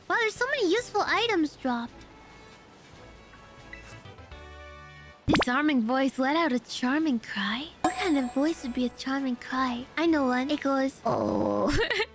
Wow, there's so many useful items dropped. Disarming voice let out a charming cry. What kind of voice would be a charming cry? I know one. It goes, oh.